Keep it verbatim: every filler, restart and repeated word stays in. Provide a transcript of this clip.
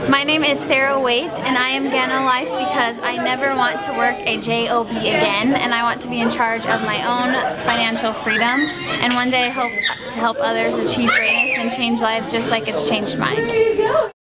My name is Sarah Waite, and I am GanoLife because I never want to work a job again, and I want to be in charge of my own financial freedom, and one day I hope to help others achieve greatness and change lives just like it's changed mine.